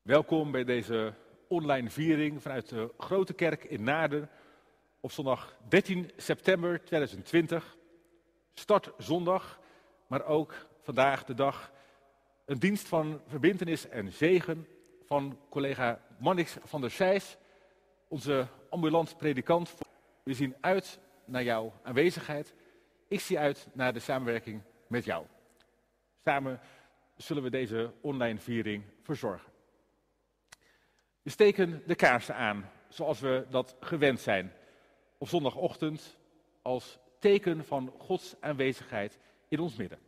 Welkom bij deze online viering vanuit de Grote Kerk in Naarden op zondag 13 september 2020. Startzondag, maar ook vandaag de dag een dienst van verbintenis en zegen van collega Mannix van der Sijs, onze ambulant predikant. We zien uit naar jouw aanwezigheid. Ik zie uit naar de samenwerking met jou. Samen zullen we deze online viering verzorgen. We steken de kaarsen aan, zoals we dat gewend zijn, op zondagochtend als teken van Gods aanwezigheid in ons midden.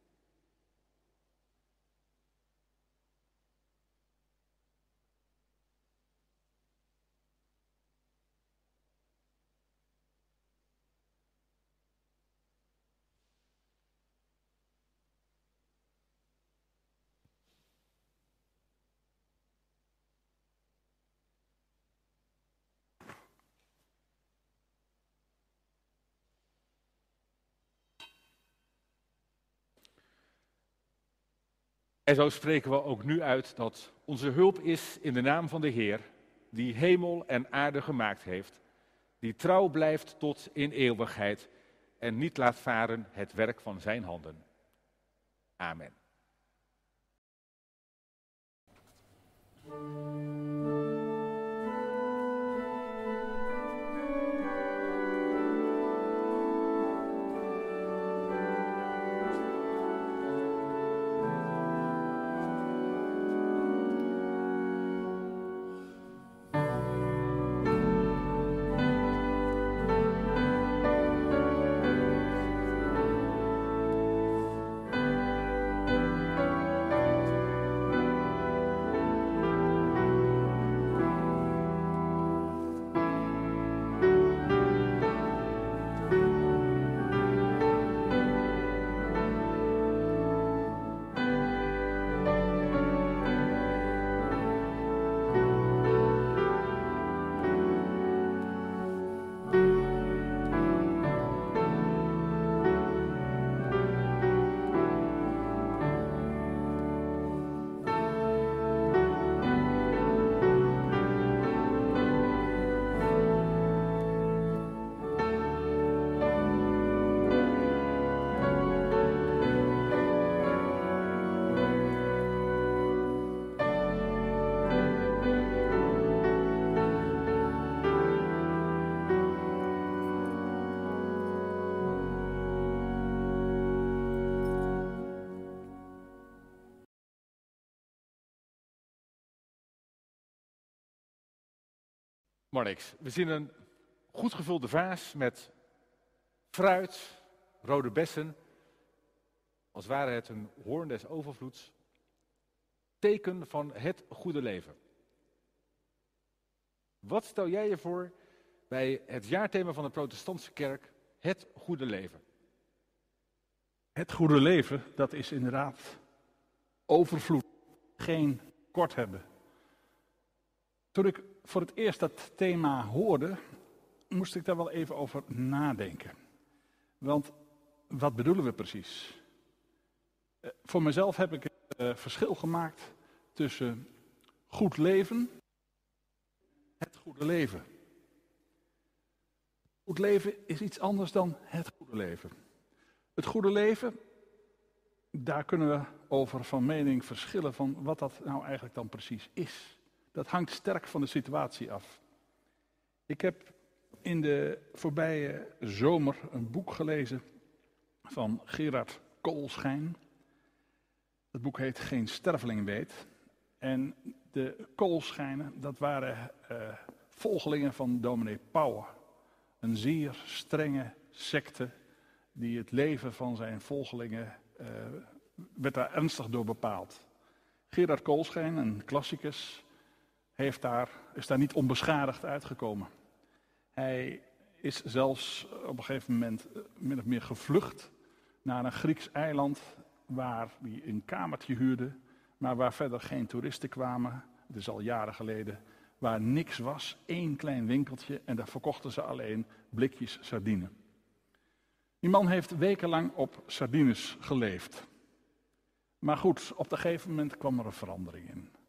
En zo spreken we ook nu uit dat onze hulp is in de naam van de Heer, die hemel en aarde gemaakt heeft, die trouw blijft tot in eeuwigheid en niet laat varen het werk van zijn handen. Amen. Marnix, we zien een goed gevulde vaas met fruit, rode bessen, als ware het een hoorn des overvloeds, teken van het goede leven. Wat stel jij je voor bij het jaarthema van de protestantse kerk, het goede leven? Het goede leven, dat is inderdaad overvloed, geen kort hebben. Toen ik voor het eerst dat thema hoorde, moest ik daar wel even over nadenken. Want wat bedoelen we precies? Voor mezelf heb ik het verschil gemaakt tussen goed leven en het goede leven. Goed leven is iets anders dan het goede leven. Het goede leven, daar kunnen we over van mening verschillen van wat dat nou eigenlijk dan precies is. Dat hangt sterk van de situatie af. Ik heb in de voorbije zomer een boek gelezen van Gerard Koolschijn. Het boek heet Geen sterveling weet. En de Koolschijnen, dat waren volgelingen van dominee Pauwe. Een zeer strenge secte die het leven van zijn volgelingen werd daar ernstig door bepaald. Gerard Koolschijn, een klassicus, is daar niet onbeschadigd uitgekomen. Hij is zelfs op een gegeven moment min of meer gevlucht naar een Grieks eiland waar hij een kamertje huurde, maar waar verder geen toeristen kwamen. Het is al jaren geleden, waar niks was, 1 klein winkeltje en daar verkochten ze alleen blikjes sardine. Die man heeft wekenlang op sardines geleefd. Maar goed, op een gegeven moment kwam er een verandering in.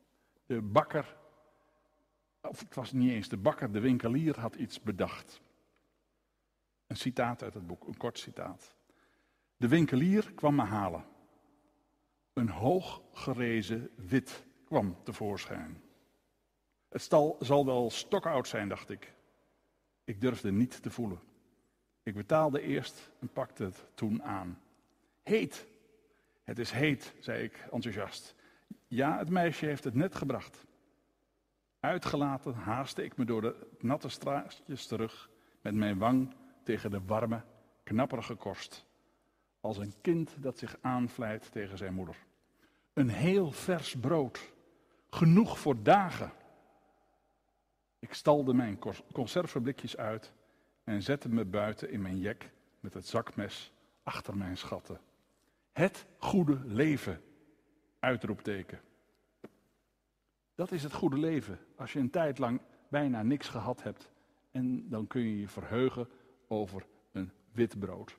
De bakker, of het was niet eens de bakker, de winkelier had iets bedacht. Een citaat uit het boek, een kort citaat. De winkelier kwam me halen. Een hooggerezen wit kwam tevoorschijn. Het zal wel stokoud zijn, dacht ik. Ik durfde niet te voelen. Ik betaalde eerst en pakte het toen aan. Heet! Het is heet, zei ik enthousiast. Ja, het meisje heeft het net gebracht. Uitgelaten haastte ik me door de natte straatjes terug met mijn wang tegen de warme, knapperige korst. Als een kind dat zich aanvlijt tegen zijn moeder. Een heel vers brood. Genoeg voor dagen. Ik stalde mijn conserveblikjes uit en zette me buiten in mijn jek met het zakmes achter mijn schatten. Het goede leven, uitroepteken. Dat is het goede leven, als je een tijd lang bijna niks gehad hebt en dan kun je je verheugen over een wit brood.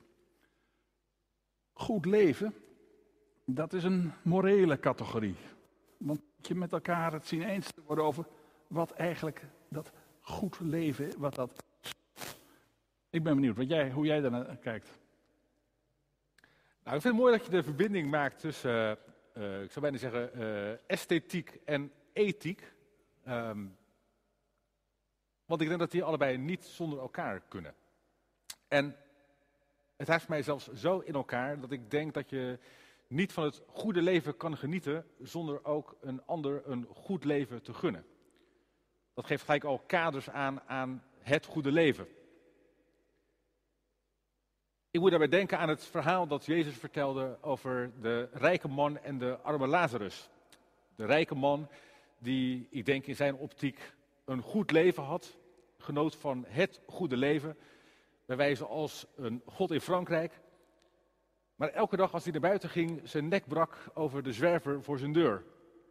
Goed leven, dat is een morele categorie. Want je met elkaar het zien eens te worden over wat eigenlijk dat goed leven, wat dat is. Ik ben benieuwd hoe jij daar kijkt. Nou, ik vind het mooi dat je de verbinding maakt tussen, ik zou bijna zeggen, esthetiek en ethiek. Want ik denk dat die allebei niet zonder elkaar kunnen. En het heeft mij zelfs zo in elkaar dat ik denk dat je niet van het goede leven kan genieten zonder ook een ander een goed leven te gunnen. Dat geeft gelijk al kaders aan het goede leven. Ik moet daarbij denken aan het verhaal dat Jezus vertelde over de rijke man en de arme Lazarus. De rijke man die, ik denk in zijn optiek, een goed leven had, genoot van het goede leven, bij wijze als een god in Frankrijk. Maar elke dag als hij naar buiten ging, zijn nek brak over de zwerver voor zijn deur.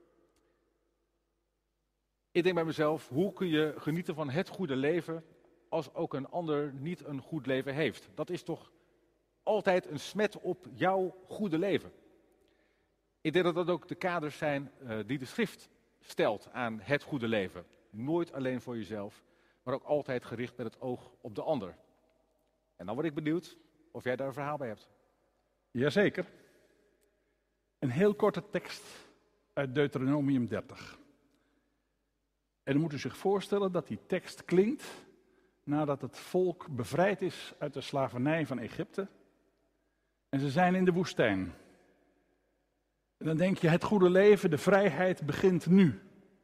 Ik denk bij mezelf, hoe kun je genieten van het goede leven als ook een ander niet een goed leven heeft? Dat is toch altijd een smet op jouw goede leven. Ik denk dat dat ook de kaders zijn die de schrift stelt aan het goede leven. Nooit alleen voor jezelf, maar ook altijd gericht met het oog op de ander. En dan word ik benieuwd of jij daar een verhaal bij hebt. Jazeker. Een heel korte tekst uit Deuteronomium 30. En dan moet u zich voorstellen dat die tekst klinkt nadat het volk bevrijd is uit de slavernij van Egypte. En ze zijn in de woestijn. En dan denk je, het goede leven, de vrijheid begint nu.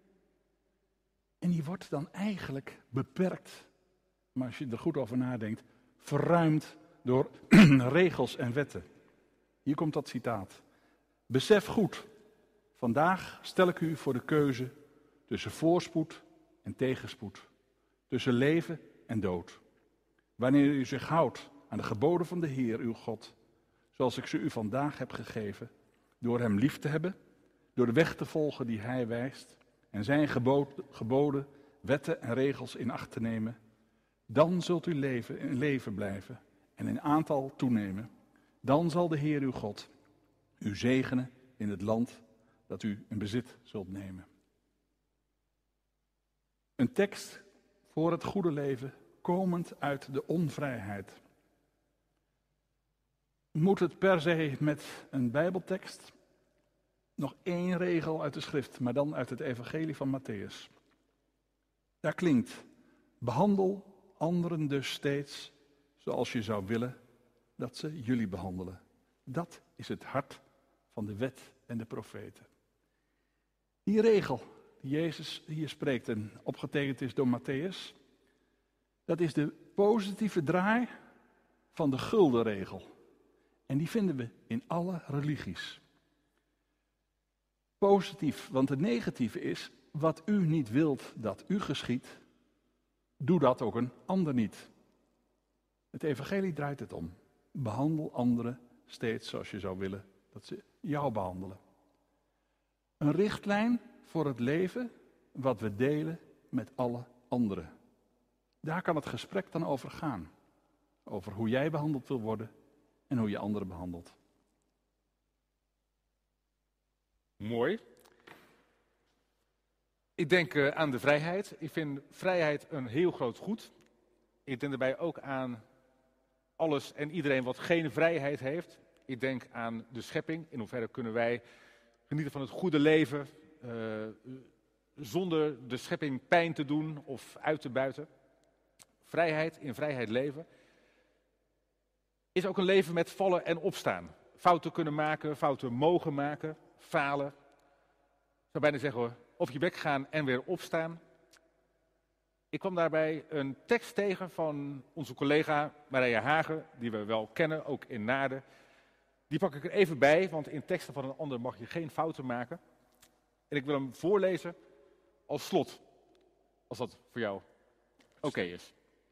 En die wordt dan eigenlijk beperkt, maar als je er goed over nadenkt, verruimd door regels en wetten. Hier komt dat citaat. Besef goed, vandaag stel ik u voor de keuze tussen voorspoed en tegenspoed, tussen leven en dood. Wanneer u zich houdt aan de geboden van de Heer, uw God, zoals ik ze u vandaag heb gegeven, door hem lief te hebben, door de weg te volgen die hij wijst en zijn geboden, wetten en regels in acht te nemen, dan zult u in leven blijven en in aantal toenemen. Dan zal de Heer uw God u zegenen in het land dat u in bezit zult nemen. Een tekst voor het goede leven, komend uit de onvrijheid. Moet het per se met een Bijbeltekst? Nog één regel uit de schrift, maar dan uit het evangelie van Matthäus. Daar klinkt, behandel anderen dus steeds zoals je zou willen dat ze jullie behandelen. Dat is het hart van de wet en de profeten. Die regel die Jezus hier spreekt en opgetekend is door Matthäus, dat is de positieve draai van de gulden regel. En die vinden we in alle religies. Positief, want het negatieve is, wat u niet wilt dat u geschiedt, doe dat ook een ander niet. Het evangelie draait het om. Behandel anderen steeds zoals je zou willen dat ze jou behandelen. Een richtlijn voor het leven wat we delen met alle anderen. Daar kan het gesprek dan over gaan. Over hoe jij behandeld wil worden en hoe je anderen behandelt. Mooi. Ik denk aan de vrijheid. Ik vind vrijheid een heel groot goed. Ik denk daarbij ook aan alles en iedereen wat geen vrijheid heeft. Ik denk aan de schepping. In hoeverre kunnen wij genieten van het goede leven zonder de schepping pijn te doen of uit te buiten. Vrijheid, in vrijheid leven, is ook een leven met vallen en opstaan. Fouten kunnen maken, fouten mogen maken, falen. Ik zou bijna zeggen, op je bek gaan en weer opstaan. Ik kwam daarbij een tekst tegen van onze collega Marije Hagen, die we wel kennen, ook in Naarden. Die pak ik er even bij, want in teksten van een ander mag je geen fouten maken. En ik wil hem voorlezen als slot, als dat voor jou oké is.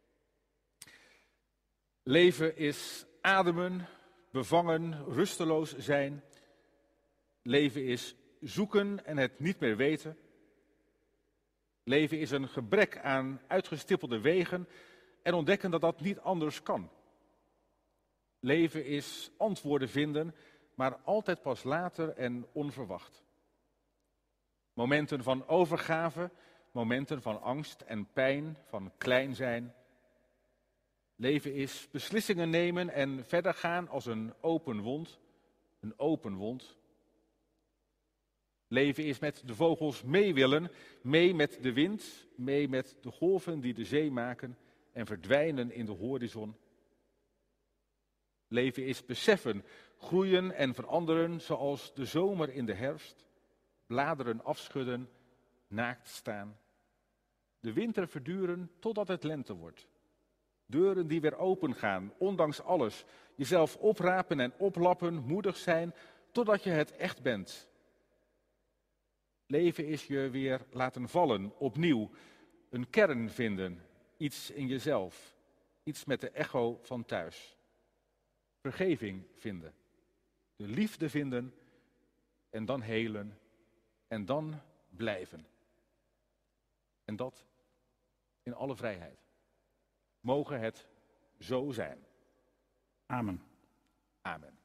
Leven is ademen, bevangen, rusteloos zijn. Leven is zoeken en het niet meer weten. Leven is een gebrek aan uitgestippelde wegen en ontdekken dat dat niet anders kan. Leven is antwoorden vinden, maar altijd pas later en onverwacht. Momenten van overgave, momenten van angst en pijn, van klein zijn. Leven is beslissingen nemen en verder gaan als een open wond. Een open wond. Leven is met de vogels mee willen, mee met de wind, mee met de golven die de zee maken en verdwijnen in de horizon. Leven is beseffen, groeien en veranderen zoals de zomer in de herfst, bladeren afschudden, naakt staan. De winter verduren totdat het lente wordt. Deuren die weer open gaan, ondanks alles. Jezelf oprapen en oplappen, moedig zijn, totdat je het echt bent. Leven is je weer laten vallen, opnieuw. Een kern vinden, iets in jezelf. Iets met de echo van thuis. Vergeving vinden. De liefde vinden en dan helen en dan blijven. En dat in alle vrijheid. Mogen het zo zijn. Amen. Amen.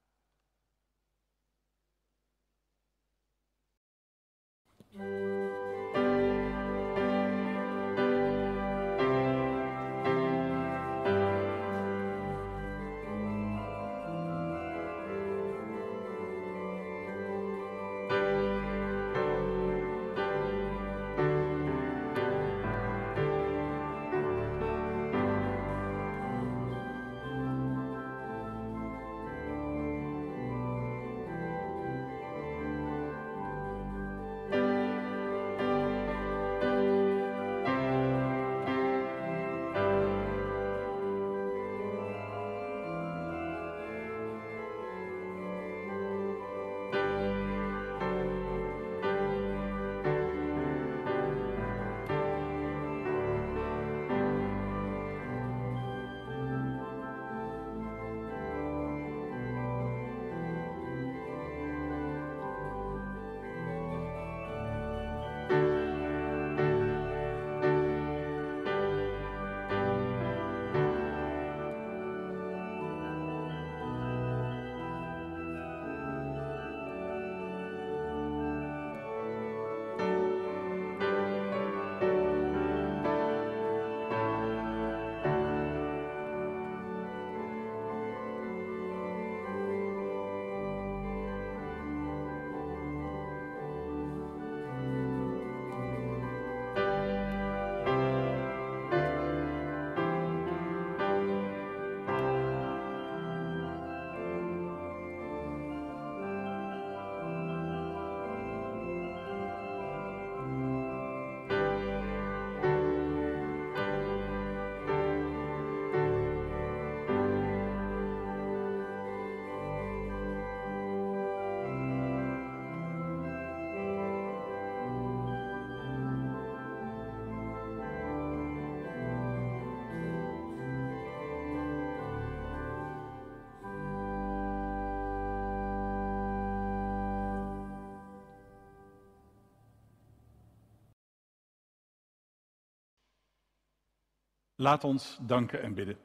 Laat ons danken en bidden.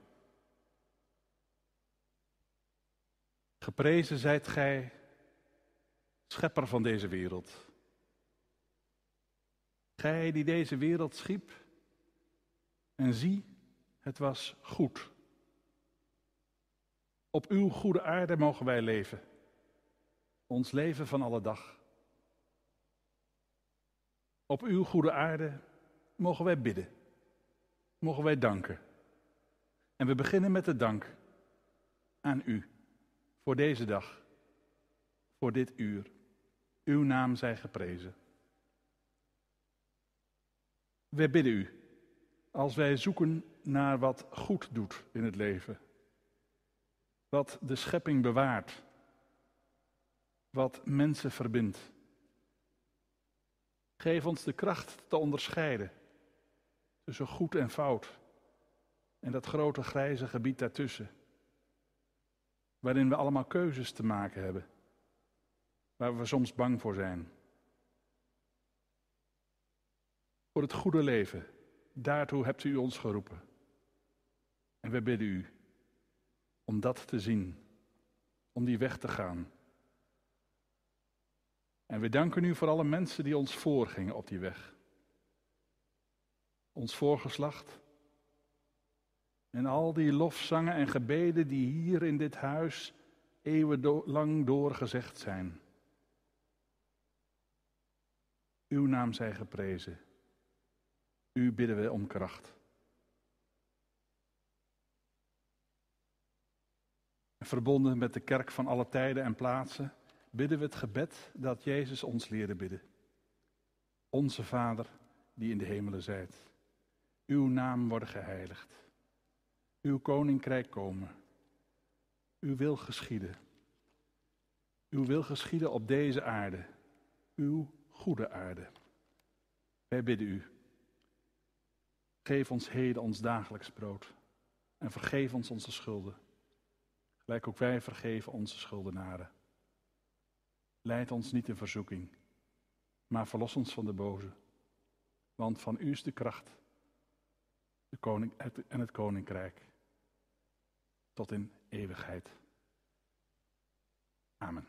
Geprezen zijt gij, schepper van deze wereld. Gij die deze wereld schiep, en zie, het was goed. Op uw goede aarde mogen wij leven, ons leven van alle dag. Op uw goede aarde mogen wij bidden, mogen wij danken. En we beginnen met de dank aan u, voor deze dag, voor dit uur. Uw naam zij geprezen. Wij bidden u, als wij zoeken naar wat goed doet in het leven, wat de schepping bewaart, wat mensen verbindt. Geef ons de kracht te onderscheiden tussen goed en fout en dat grote grijze gebied daartussen, waarin we allemaal keuzes te maken hebben, waar we soms bang voor zijn. Voor het goede leven, daartoe hebt u ons geroepen. En we bidden u om dat te zien, om die weg te gaan. En we danken u voor alle mensen die ons voorgingen op die weg. Ons voorgeslacht. En al die lofzangen en gebeden die hier in dit huis eeuwenlang doorgezegd zijn. Uw naam zij geprezen. U bidden we om kracht. En verbonden met de kerk van alle tijden en plaatsen bidden we het gebed dat Jezus ons leerde bidden. Onze Vader, die in de hemelen zijt. Uw naam worden geheiligd. Uw koninkrijk komen. Uw wil geschieden. Uw wil geschieden op deze aarde. Uw goede aarde. Wij bidden u. Geef ons heden ons dagelijks brood. En vergeef ons onze schulden. Gelijk ook wij vergeven onze schuldenaren. Leid ons niet in verzoeking, maar verlos ons van de boze. Want van u is de kracht en het koninkrijk. Tot in eeuwigheid. Amen.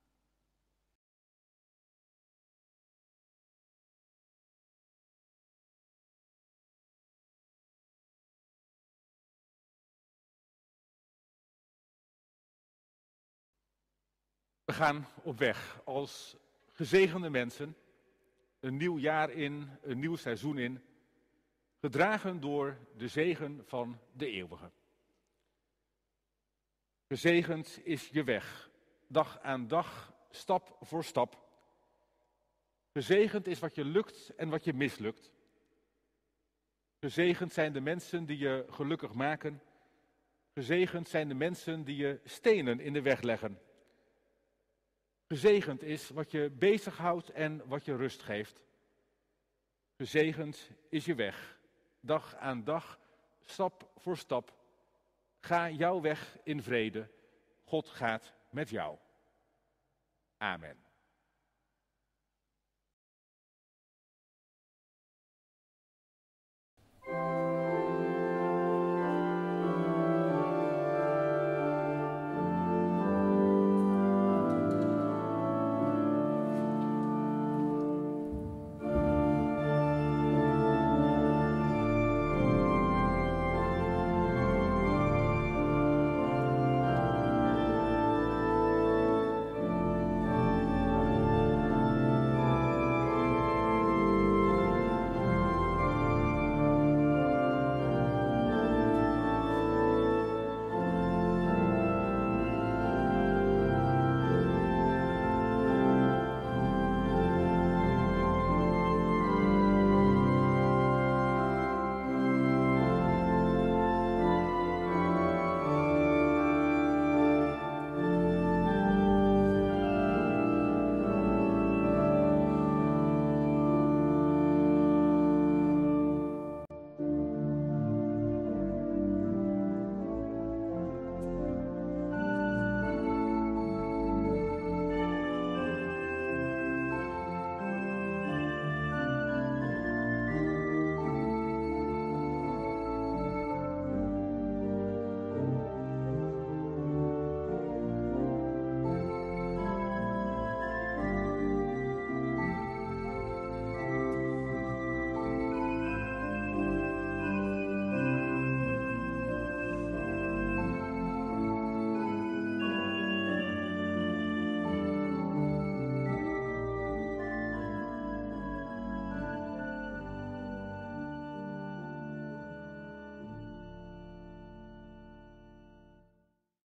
We gaan op weg als gezegende mensen, een nieuw jaar in, een nieuw seizoen in, gedragen door de zegen van de eeuwige. Gezegend is je weg, dag aan dag, stap voor stap. Gezegend is wat je lukt en wat je mislukt. Gezegend zijn de mensen die je gelukkig maken. Gezegend zijn de mensen die je stenen in de weg leggen. Gezegend is wat je bezighoudt en wat je rust geeft. Gezegend is je weg, dag aan dag, stap voor stap. Ga jouw weg in vrede. God gaat met jou. Amen.